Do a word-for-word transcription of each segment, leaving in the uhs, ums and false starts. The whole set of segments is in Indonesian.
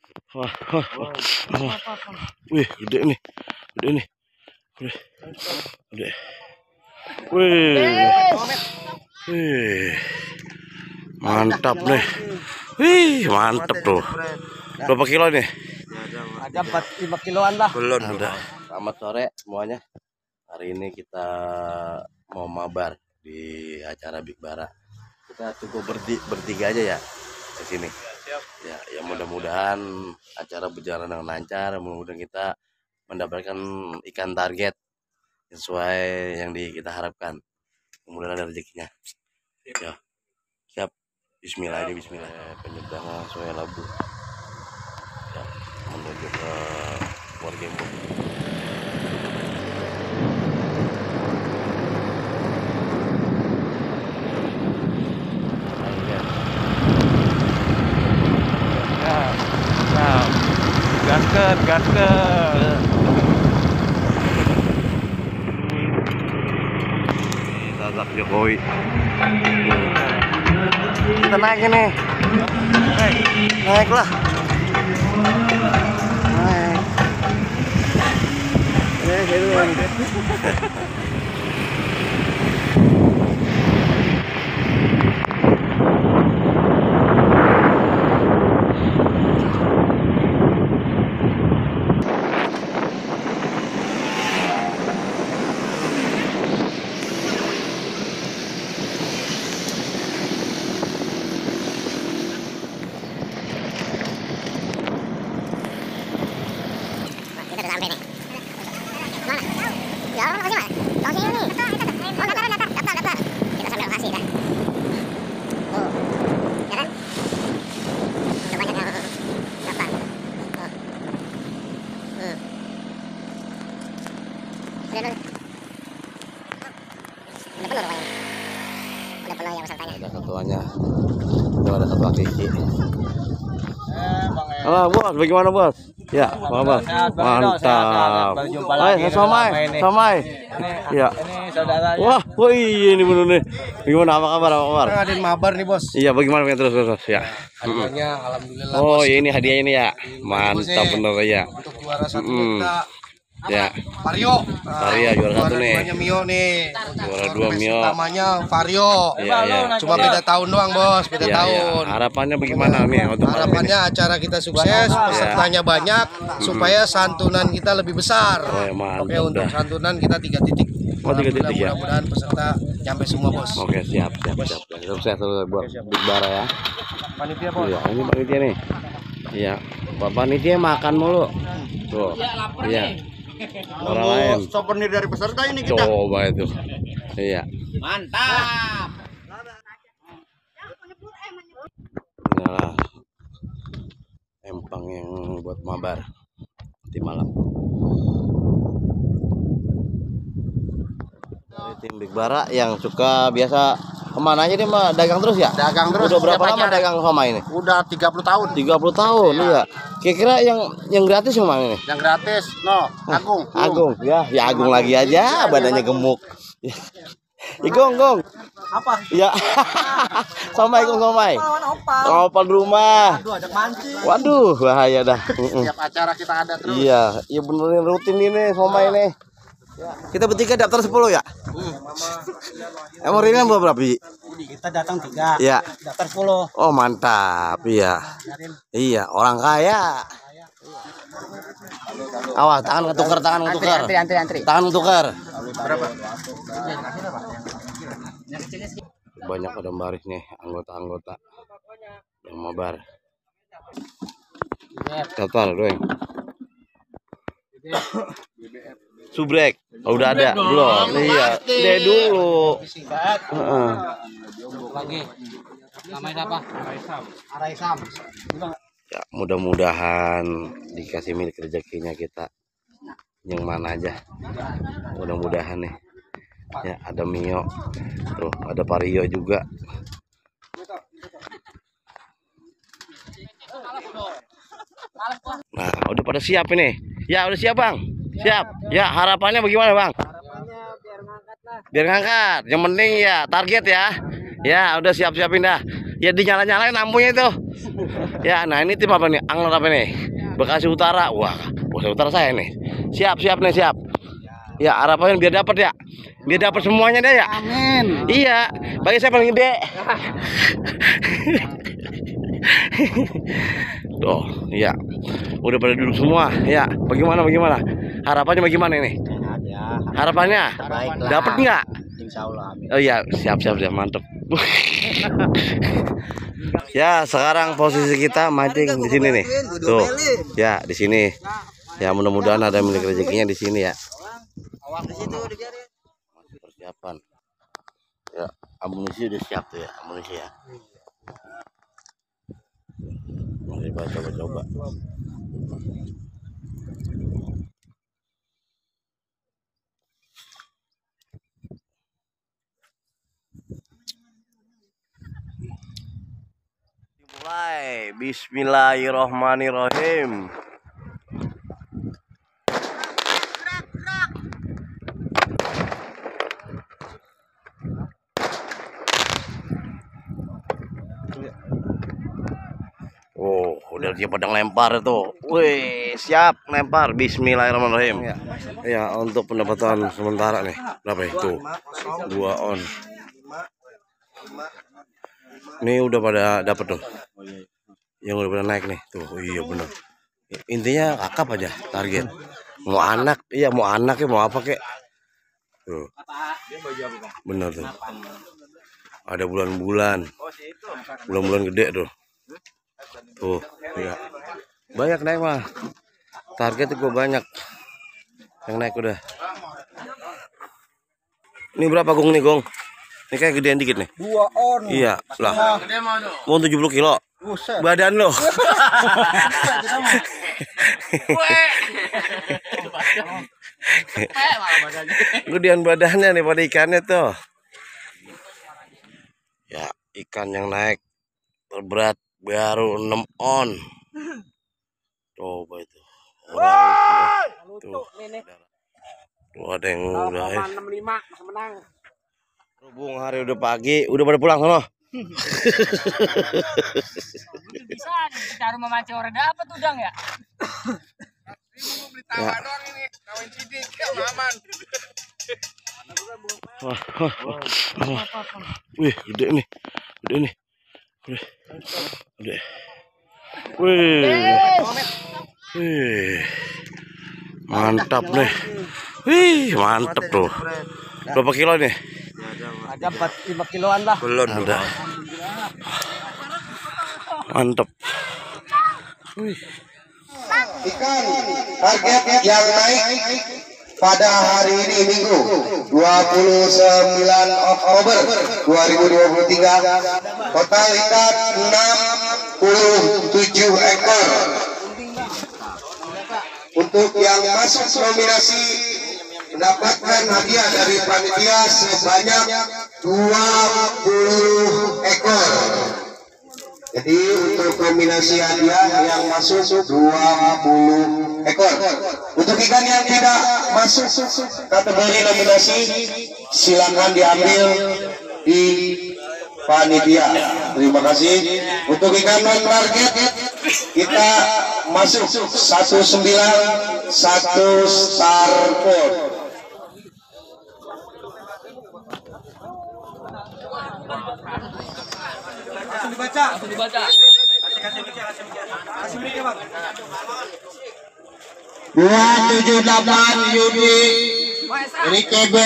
Wah, wah, wah, wah. Wih, gede nih, gede nih, gede, gede. Wih, wih, mantap nih. Wih, mantap tuh. Berapa kilo nih? Ada empat lima kiloan lah. Belum ada. Selamat sore semuanya. Hari ini kita mau mabar di acara Big Bara. Kita cukup berti bertiga aja ya di sini. Ya, ya mudah-mudahan acara berjalan dengan lancar. Mudah-mudahan kita mendapatkan ikan target sesuai yang di kita harapkan. Mudah-mudahan ada rezekinya. Ya, siap. Bismillah ini Bismillah. Penyeberangan Sungai Labu. Ya, menuju ke Wargembong. Nah, gasket, gasket. Sasak Jokowi. Kita naik ini. Naik, naik lah. Naik. Eh, heruan. Sampai nih. Mana? Ya, lokasi mana? Lokasi ini. Oh, daftar, daftar, daftar, daftar. Kita sampai lokasi dah. Oh, ya kan? Udah banyak yang daftar. Oh. Hmm. Udah dulu. Udah penuh rupanya. Udah penuh yang pesertanya. Ada ketuanya. Itu ada ketua Kiki. Halo bos, bagaimana bos? Ya, bos. Mantap. Ayo, somai, somai. Ya. Ini saudara. Wah, wih, ini bener nih. Gimana, apa kabar, apa kabar? Ngadain mabar nih bos. Iya, bagaimana terus terus ya. Hadiahnya alhamdulillah. Oh, ini hadiahnya ini ya. Mantap bener ya. Untuk juara satu Mm-mm. kita Ya, Vario. Vario juara satu nih. Duanya Mio nih. Juara dua Mio. Namanya Vario. Iya, iya. Cuma beda tahun doang bos, beda Iya, iya. tahun. Harapannya bagaimana nih untuk malam Harapannya ini? acara kita sukses, pesertanya banyak, supaya santunan kita lebih besar. Oh, ya, mantap Oke, untuk dah. santunan kita tiga titik. Oh, tiga titik ya. Mudah-mudahan peserta nyampe semua bos. Oke, siap, siap, siap. Sukses terus buat Big Bara ya. Panitia Iya, ini panitia nih. Iya, Pak panitia makan mulu. Tuh. Iya. Orang lain. Souvenir dari peserta ini kita. Coba itu. Iya. Mantap. Inilah empang yang buat mabar di malam. Dari tim Big Bara yang suka biasa kemana aja dia mah dagang terus ya? Dagang terus. Udah berapa Setiap lama acara. dagang somai ini? Udah tiga puluh tahun. tiga puluh tahun, iya. Kira-kira yang yang gratis yang mana ini? Yang gratis, no, Agung. Agung, ya, ya Agung lagi aja, badannya gemuk. Igong, gong. Apa? Ya, somai, gong, somai. Opal. Opal di rumah. Aduh, ajak mancing. Waduh, bahaya dah. Setiap acara kita ada terus. Iya, iya benerin rutin ini somai nih. Kita bertiga daftar sepuluh ya? Emang ringan berapa, Bi? Kita datang tiga. Iya. Daftar sepuluh. Oh, mantap. Iya. Iya, orang kaya. Awas, tangan ketukar, tangan ketukar. Antri, antri, antri. Tangan ketukar. Berapa? Banyak pada baris nih anggota-anggota yang mabar. Total doang. Subrek, oh, udah ada belum? Iya, deh dulu. Heeh. Lagi. Namanya siapa? Araisam. Araisam. Ya, mudah-mudahan dikasih milik rezekinya kita. Yang mana aja. Mudah-mudahan nih. Ya, ada Mio. Tuh, ada Vario juga. Nah, udah pada siap ini. Ya, udah siap, Bang. Siap. Ya, harapannya bagaimana, Bang? Biar ngangkat. Yang penting ya target ya. Ya, udah siap-siapin dah. Ya dinyala-nyalain lampunya itu. Ya, nah ini tim apa nih? Angler apa nih? Bekasi Utara. Wah, Bekasi Utara saya nih. Siap, siap nih, siap. Ya, harapannya biar dapat ya. Biar dapat semuanya deh ya. Amin. Iya, bagi saya paling gede. Tuh, ya. Udah pada duduk semua. Ya, bagaimana bagaimana? Harapannya bagaimana ini? Harapannya? Dapat nggak? Insya Allah. Amin. Oh iya, siap siap siap, mantep. Ya, sekarang posisi kita mancing di sini nih. Tuh. Ya, di sini. Ya, mudah-mudahan ada milik rezekinya di sini ya. Masih persiapan. Ya, amunisi udah siap tuh ya, amunisi ya. Mari kita coba-coba. Mulai, bismillahirrohmanirrohim. Oh, udah dia pada lempar itu. Wih, siap lempar. Bismillahirrahmanirrahim. Ya, ya untuk pendapatan sementara nih. Berapa itu? Dua on. Ini udah pada dapat tuh. Yang udah pada naik nih. Tuh, oh iya benar. Intinya kakap aja target. Mau anak, iya mau anak ya mau apa kek. Tuh. Bener tuh. Ada bulan-bulan. Bulan-bulan gede tuh. Tuh, ya. Banyak naik mah. Target gue banyak. Yang naik udah. Ini berapa gong nih gong? Ini kayak gedean dikit nih. Dua on. Iya, lah. Mau tujuh puluh kilo. Buset. Badan lo. Gedean badannya nih pada ikannya tuh. Ya, ikan yang naik terberat baru enam on. Coba itu. Orang tuh. Tuh ada yang udah ya. enam puluh lima menang. Berhubung hari udah pagi, udah pada pulang sono. Bisa cara memancing orang dapat udang ya. Ya. Wah, wah, wah, wah. Wih, gede nih. Gede nih. Gede. Gede. Wih. Wih. Mantap nih. Wih, mantap tuh. Berapa kilo nih? Ada empat puluh lima kiloan lah. Belum ada. Mantap. Wih. Ikan target yang naik pada hari ini Minggu dua puluh sembilan Oktober dua ribu dua puluh tiga, total ikan enam puluh tujuh ekor. Untuk yang masuk nominasi mendapatkan hadiah dari panitia sebanyak dua puluh ekor. Jadi untuk nominasi hadiah yang masuk dua puluh ekor. Untuk ikan yang tidak masuk kategori nominasi silakan diambil di panitia. Terima kasih. Untuk ikan non target kita masuk satu sembilan satu starport. Langsung dibaca. Langsung dibaca. Kasih mic, kasih mic. Kasih mic ya, Bang. dua tujuh delapan Yudi ini K B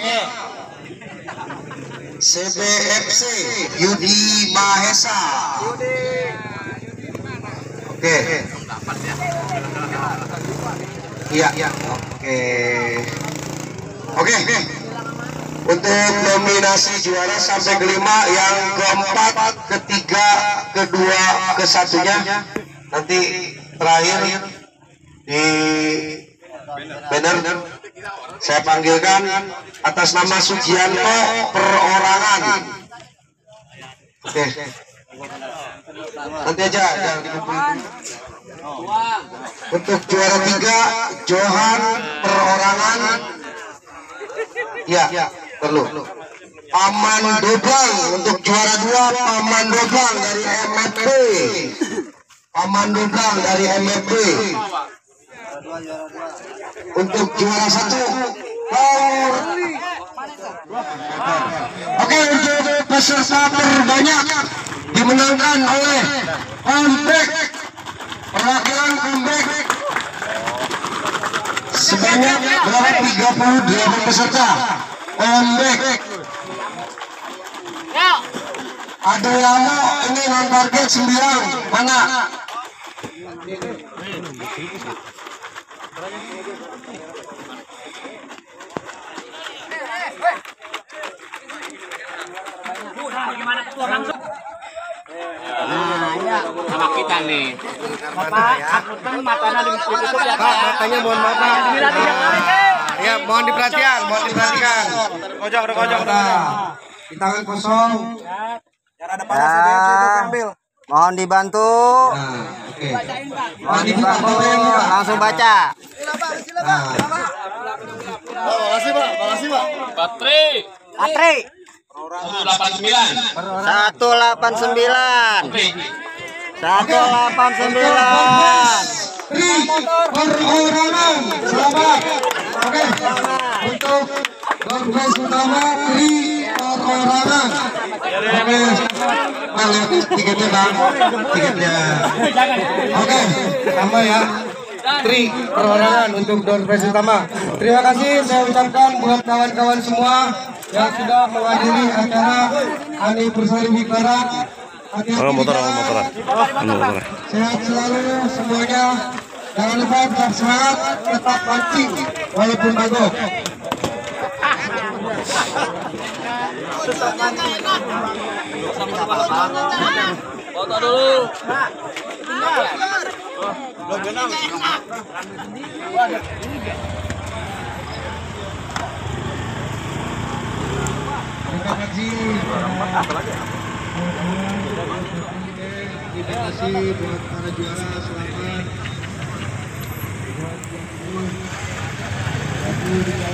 C B F C Yudi Mahesa. Oke. Iya, iya. Oke. Oke. Untuk nominasi juara sampai kelima, yang keempat, ketiga, kedua, kesatunya nanti terakhir di banner saya panggilkan atas nama Sujianto perorangan. Oke. Nanti aja jangan dikumpulin. Untuk juara tiga Johan perorangan. Ya, perlu. Paman Doblang untuk juara dua Paman Doblang dari M F P. Aman Doblang dari M F B. Untuk juara satu. Oh. Oke, untuk peserta terbanyak dimenangkan oleh Ombek, perwakilan Ombek sebanyak tiga puluh delapan peserta. Ombek Adoyamo ini non target sembilan mana? Gimana ketua langsung? Nah, ya sama kita nih. Bapak, aku kan matanya ditutup ya. Pak, matanya mohon maaf, Pak. Ya, mohon diperhatikan, mohon diperhatikan. Kojok, udah kojok, udah. Di tangan kosong. Yang ada panas ada yang sibuk ambil. Mohon dibantu. Nah, oke. Mohon dibantu. Langsung baca. Makasih, Pak. Makasih, Pak. Patri. Patri. seratus delapan puluh sembilan. seratus delapan puluh sembilan. seratus delapan puluh sembilan. Tri perorangan selamat. Oke, untuk Dorpes utama Tri perorangan. Oke, lihat tiketnya bang, tiketnya. Oke, tambah ya. Tri perorangan untuk Dorpes utama. Terima kasih saya ucapkan buat kawan-kawan semua yang sudah menghadiri acara anniversary Big Bara. Oh, motor, oh, motor. Motor. Sehat selalu semuanya. Jangan lupa tetap semangat, tetap pancing walaupun bagus. Foto dulu. Belum genap. Terima kasih. Terima kasih buat para juara, selamat.